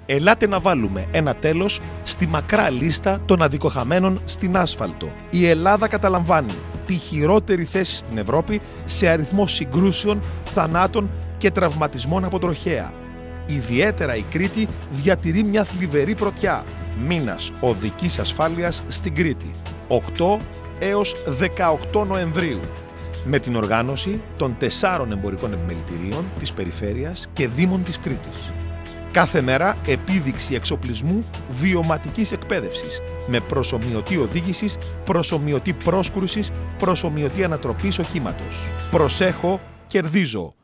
Ελάτε να βάλουμε ένα τέλος στη μακρά λίστα των αδικοχαμένων στην άσφαλτο. Η Ελλάδα καταλαμβάνει τη χειρότερη θέση στην Ευρώπη σε αριθμό συγκρούσεων, θανάτων και τραυματισμών από τροχαία. Ιδιαίτερα η Κρήτη διατηρεί μια θλιβερή πρωτιά. Μήνας οδικής ασφάλειας στην Κρήτη, 8 έως 18 Νοεμβρίου, με την οργάνωση των 4 εμπορικών επιμελητηρίων της περιφέρειας και δήμων της Κρήτης. Κάθε μέρα επίδειξη εξοπλισμού βιωματικής εκπαίδευσης με προσομοιωτή οδήγησης, προσομοιωτή πρόσκρουσης, προσομοιωτή ανατροπής οχήματος. Προσέχω, κερδίζω.